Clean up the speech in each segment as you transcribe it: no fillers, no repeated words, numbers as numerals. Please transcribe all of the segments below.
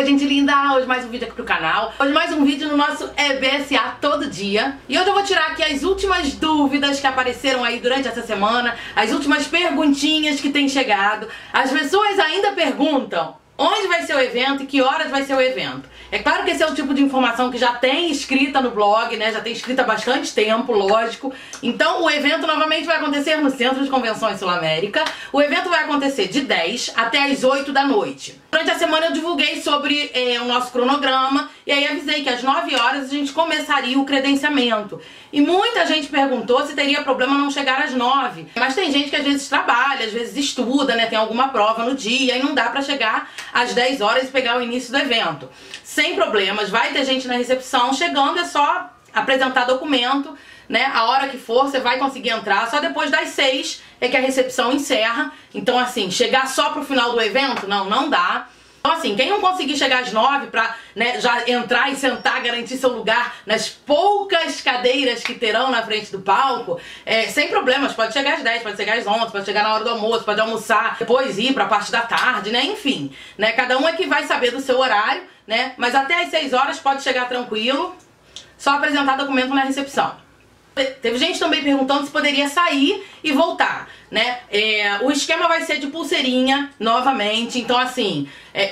Oi, gente linda! Hoje mais um vídeo aqui pro canal. Hoje mais um vídeo no nosso EBSA todo dia. E hoje eu vou tirar aqui as últimas dúvidas que apareceram aí durante essa semana, as últimas perguntinhas que têm chegado. As pessoas ainda perguntam onde vai ser o evento e que horas vai ser o evento. É claro que esse é o tipo de informação que já tem escrita no blog, né? Já tem escrita há bastante tempo, lógico. Então o evento novamente vai acontecer no Centro de Convenções Sul-América. O evento vai acontecer de 10 até as 8 da noite. Durante a semana eu divulguei sobre o nosso cronograma e aí avisei que às 9 horas a gente começaria o credenciamento. E muita gente perguntou se teria problema não chegar às 9. Mas tem gente que às vezes trabalha, às vezes estuda, né? Tem alguma prova no dia e não dá pra chegar às 10 horas e pegar o início do evento. Sem problemas, vai ter gente na recepção, chegando é só apresentar documento, né? A hora que for você vai conseguir entrar, só depois das 6 é que a recepção encerra. Então assim, chegar só pro final do evento, não dá. Então assim, quem não conseguir chegar às 9 pra, né, já entrar e sentar, garantir seu lugar nas poucas cadeiras que terão na frente do palco, sem problemas, pode chegar às 10, pode chegar às 11, pode chegar na hora do almoço, pode almoçar, depois ir pra parte da tarde, né, enfim, né, cada um é que vai saber do seu horário, né, mas até às 6 horas pode chegar tranquilo, só apresentar documento na recepção. Teve gente também perguntando se poderia sair e voltar, né? O esquema vai ser de pulseirinha novamente, então assim,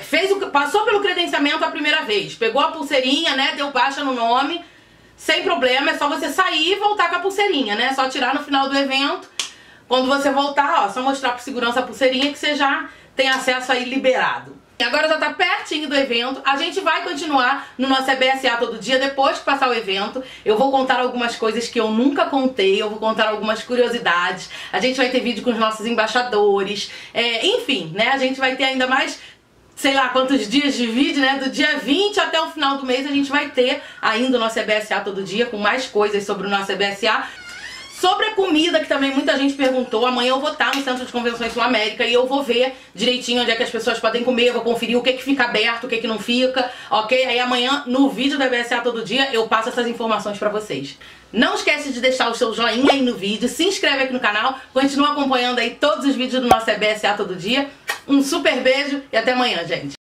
passou pelo credenciamento a primeira vez, pegou a pulseirinha, né? Deu baixa no nome, sem problema, é só você sair e voltar com a pulseirinha, né? Só tirar no final do evento, quando você voltar, ó, só mostrar pro segurança a pulseirinha que você já tem acesso aí liberado. Agora já tá pertinho do evento, a gente vai continuar no nosso EBSA todo dia, depois que passar o evento. Eu vou contar algumas coisas que eu nunca contei, eu vou contar algumas curiosidades. A gente vai ter vídeo com os nossos embaixadores, enfim, né, a gente vai ter ainda mais, sei lá quantos dias de vídeo, né, do dia 20 até o final do mês a gente vai ter ainda o nosso EBSA todo dia, com mais coisas sobre o nosso EBSA. Sobre a comida, que também muita gente perguntou, amanhã eu vou estar no Centro de Convenções Sul-América e eu vou ver direitinho onde é que as pessoas podem comer, vou conferir o que fica aberto, o que não fica, ok? Aí amanhã, no vídeo do EBSA todo dia, eu passo essas informações pra vocês. Não esquece de deixar o seu joinha aí no vídeo, se inscreve aqui no canal, continua acompanhando aí todos os vídeos do nosso EBSA todo dia. Um super beijo e até amanhã, gente!